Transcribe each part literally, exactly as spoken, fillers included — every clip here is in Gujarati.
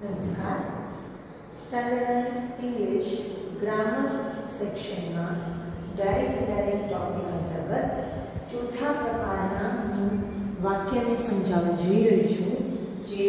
नमस्कार स्टैंडर्ड इंग्लिश ग्रामर सेक्शन में डायरेक्ट इनडायरेक्ट टॉपिक अंतर्गत चौथा प्रकारना वाक्य ने समझावा जई रही छूं जे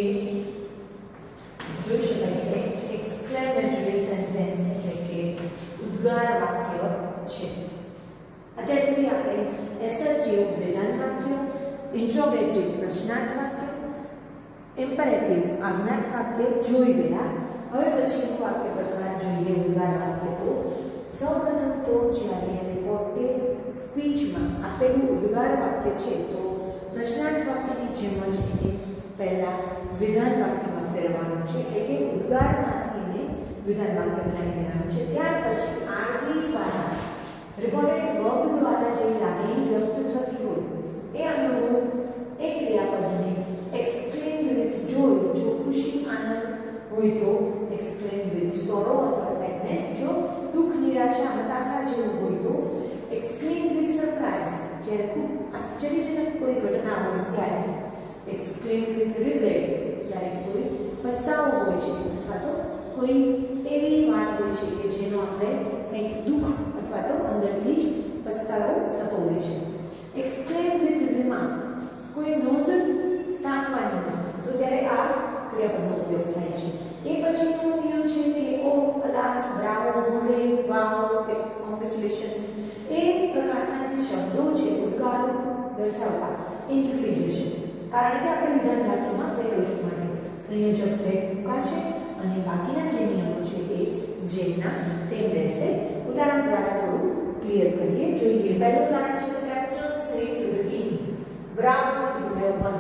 જોઈ શકાય છે એક્સક્લેમેટરી સેન્ટેન્સ એટલે કે ઉદ્ગાર વાક્ય છે. અત્યાર સુધી આપણે એસર્ટિવ વિધાન વાક્ય, ઇન્ટ્રોગેટિવ પ્રશ્નાર્થ વાક્ય, ઇમ્પેરેટિવ આજ્ઞાર્થ વાક્ય જોઈ ગયા. હવે પછીનું વાક્ય પ્રકાર જોઈએ ઉદ્ગાર વાક્ય. તો સૌપ્રથમ તો જ્યારે રિપોર્ટેડ સ્પીચમાં આપેલું ઉદ્ગાર વાક્ય છે તો પ્રશ્નાર્થ વાક્યની જેમ જ એને પહેલા વિધાન વાક્યમાં ફેરવવાનું છે એટલે કે ઉદ્ગારમાંથી એને વિધાન વાક્ય બનાવી દેવાનું છે. ત્યાર પછી આરબી દ્વારા રિપોર્ટેડ વર્બ દ્વારા જે લાગણી વ્યક્ત થતી હોય એ અનુરૂપ એક ક્રિયાપદને એક્સક્લેમ વિથ જોય, જો ખુશી આનંદ હોય તો એક્સક્લેમ વિથ સોરો અથવા સેડનેસ, જો દુઃખ નિરાશા હતાશા જેવું હોય તો એક્સક્લેમ વિથ સરપ્રાઇઝ, જ્યારે ખૂબ આશ્ચર્યજનક કોઈ ઘટના હોય ત્યારે એક્સક્લેમ વિથ રિગ્રેટ, ત્યારે કોઈ પસ્તાવો હોય છે અથવા તો કોઈ એવી વાત હોય છે કે જેનો આપણે કંઈક દુઃખ અથવા તો અંદરથી જ પસ્તાવો થતો હોય છે. એક્સક્લેમ વિથ રિમાર્ક, કોઈ નોંધ ટાંકવાની હોય તો ત્યારે આ ક્રિયાપદનો ઉપયોગ થાય છે. એ પછીનો નિયમ છે કે ઓ, અલાસ, બ્રાવો, હોરે, વાવ કે કોંગ્રેચ્યુલેશન્સ એ પ્રકારના જે શબ્દો છે ઉદ્ગારો દર્શાવવા એ નીકળી જશે, કારણ કે આપણે વિધાન વાક્યમાં ફેરવશું માટે સંયોજક થઈ મુકાશે અને બાકીના જે નિયમો છે એ જેમના તેમ રહેશે. ઉદાહરણ દ્વારા થોડું ક્લિયર કરીએ જોઈએ. પહેલું ઉદાહરણ છે captain said to the team, bravo you have won.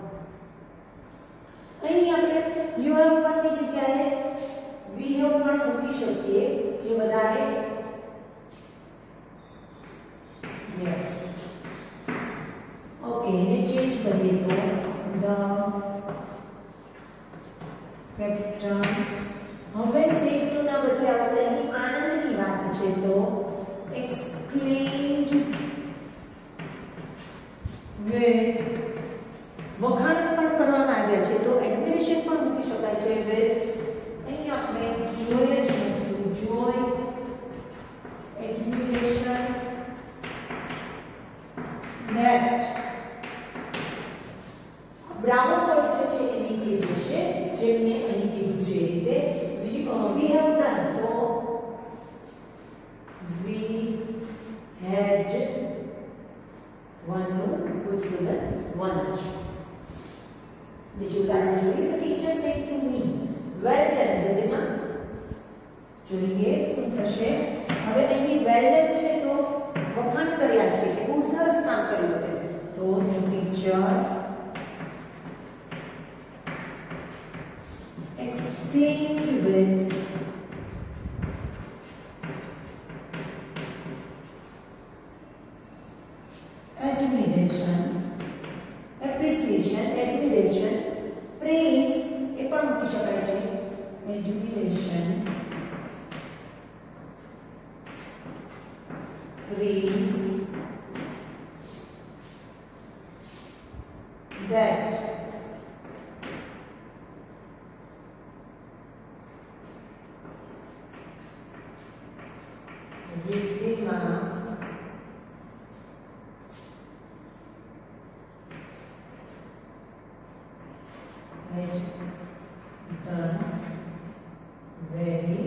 અહીં આપણે યુ હેવ વન ની જગ્યાએ વી હેવ પણ મૂકી શકીએ જે વધારે યસ ઓકે એને ચેન્જ કરીએ તો ધ કેપ્ટન. હવે સેડ ટુ ના બદલે આવશે અહીં આનંદની વાત છે તો એક્સક્લેમ્ડ વિથ વખાણ પણ કરવામાં આવ્યા છે તો એડમિરેશન પણ મૂકી શકાય છે વિથ અહીં આપણે જોય જ મૂકશું joy admiration that brown word જે છે એ નીકળી જશે જેમને અહીં કીધું છે રીતે we we have done તો we had one નું ઉત્પાદન one જ. બીજું ઉદાહરણ જોઈએ તો teacher said to me well done વિધિમાં. જોઈએ શું થશે. હવે અહીં વેલ ડન છે તો વખાણ કર્યા છે કે બહુ સરસ કામ કર્યું છે તો teacher explained with admiration, appreciation, admiration, praise એ પણ મૂકી શકાય છે. admiration, praise that Riddhima had done very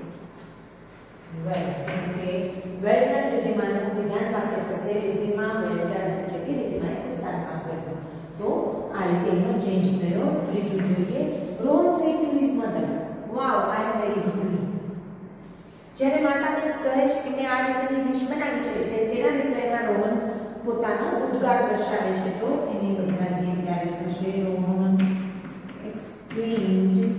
well. Okay, well done રિદ્ધિમાનું વિધાન વાક્ય થશે રિદ્ધિમા well done એટલે કે રિદ્ધિમાએ ખૂબ સારું કામ કર્યું. તો આ રીતે એનો ચેન્જ થયો. ત્રીજું જોઈએ Rohan said to his mother wow I am very hungry. જ્યારે માતાને કહે છે કે મેં આ રીતની ડિશ બનાવી છે તેના રિપ્લાયમાં રોહન પોતાનો ઉદ્ગાર દર્શાવે છે તો એને બદલાવીએ ત્યારે થશે Rohan explained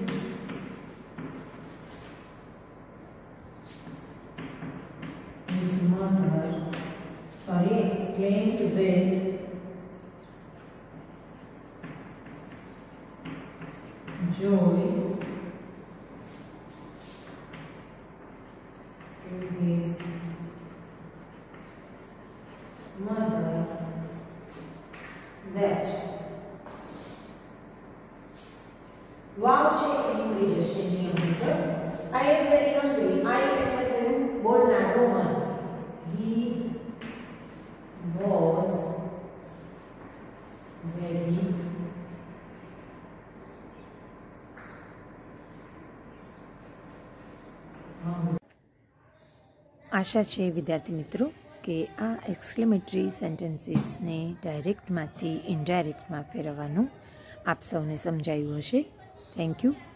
his mother sorry explained with joy to his mother that વાવ છે એ નીકળી જશે નિયમ મુજબ આઈ એમ વેરી હંગ્રી આઈ એટલે થયું બોલનાર રોહન હી વોઝ વેરી आशा है विद्यार्थी मित्रों कि आ एक्सक्लेमेटरी सेंटेन्सीस ने डायरेक्ट में इनडायरेक्ट में फेरवानुं आप सौने समझायुं हशे। Thank you.